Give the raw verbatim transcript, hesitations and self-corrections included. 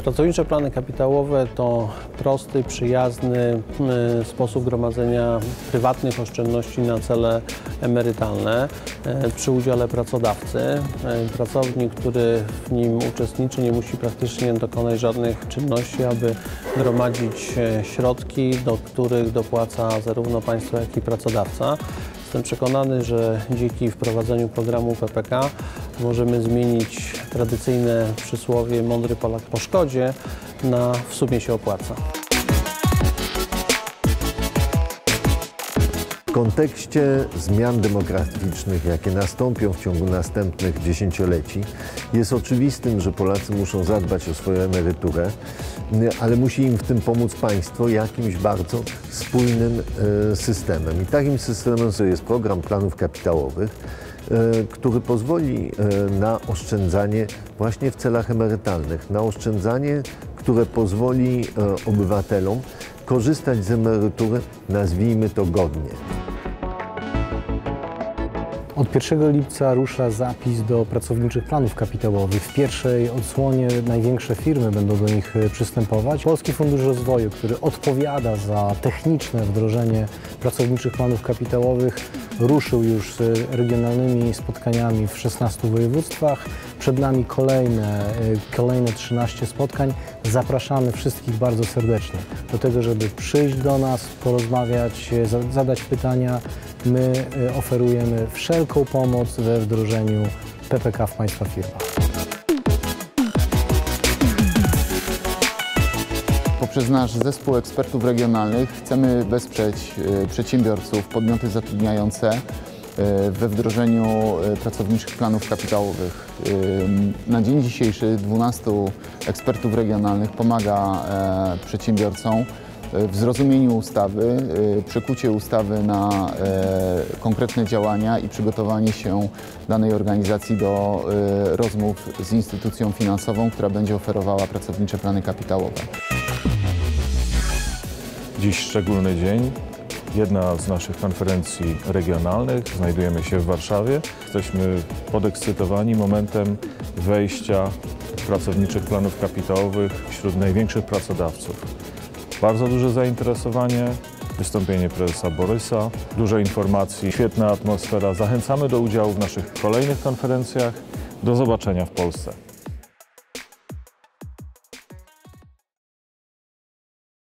Pracownicze plany kapitałowe to prosty, przyjazny sposób gromadzenia prywatnych oszczędności na cele emerytalne przy udziale pracodawcy. Pracownik, który w nim uczestniczy, nie musi praktycznie dokonać żadnych czynności, aby gromadzić środki, do których dopłaca zarówno państwo, jak i pracodawca. Jestem przekonany, że dzięki wprowadzeniu programu P P K możemy zmienić tradycyjne przysłowie "mądry Polak po szkodzie" na "w sumie się opłaca". W kontekście zmian demograficznych, jakie nastąpią w ciągu następnych dziesięcioleci, jest oczywistym, że Polacy muszą zadbać o swoją emeryturę, ale musi im w tym pomóc państwo jakimś bardzo spójnym systemem. I takim systemem jest program planów kapitałowych, który pozwoli na oszczędzanie właśnie w celach emerytalnych, na oszczędzanie, które pozwoli obywatelom korzystać z emerytury, nazwijmy to godnie. Od pierwszego lipca rusza zapis do pracowniczych planów kapitałowych. W pierwszej odsłonie największe firmy będą do nich przystępować. Polski Fundusz Rozwoju, który odpowiada za techniczne wdrożenie pracowniczych planów kapitałowych, ruszył już z regionalnymi spotkaniami w szesnastu województwach. Przed nami kolejne, kolejne trzynaście spotkań. Zapraszamy wszystkich bardzo serdecznie do tego, żeby przyjść do nas, porozmawiać, zadać pytania. My oferujemy wszelką pomoc we wdrożeniu P P K w Państwa firmach. Poprzez nasz zespół ekspertów regionalnych chcemy wesprzeć przedsiębiorców, podmioty zatrudniające we wdrożeniu pracowniczych planów kapitałowych. Na dzień dzisiejszy dwunastu ekspertów regionalnych pomaga przedsiębiorcom w zrozumieniu ustawy, przekucie ustawy na konkretne działania i przygotowanie się danej organizacji do rozmów z instytucją finansową, która będzie oferowała pracownicze plany kapitałowe. Dziś szczególny dzień. Jedna z naszych konferencji regionalnych. Znajdujemy się w Warszawie. Jesteśmy podekscytowani momentem wejścia pracowniczych planów kapitałowych wśród największych pracodawców. Bardzo duże zainteresowanie, wystąpienie prezesa Borysa, dużo informacji, świetna atmosfera. Zachęcamy do udziału w naszych kolejnych konferencjach. Do zobaczenia w Polsce.